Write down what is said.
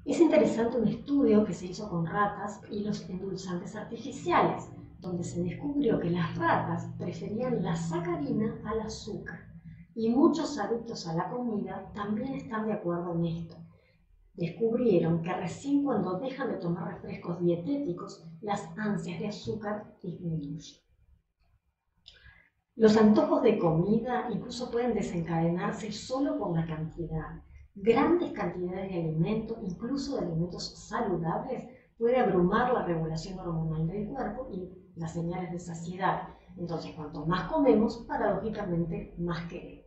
Es interesante un estudio que se hizo con ratas y los endulzantes artificiales, donde se descubrió que las ratas preferían la sacarina al azúcar. Y muchos adictos a la comida también están de acuerdo en esto. Descubrieron que recién cuando dejan de tomar refrescos dietéticos, las ansias de azúcar disminuyen. Los antojos de comida incluso pueden desencadenarse solo por la cantidad. Grandes cantidades de alimentos, incluso de alimentos saludables, puede abrumar la regulación hormonal del cuerpo y las señales de saciedad. Entonces, cuanto más comemos, paradójicamente más queremos.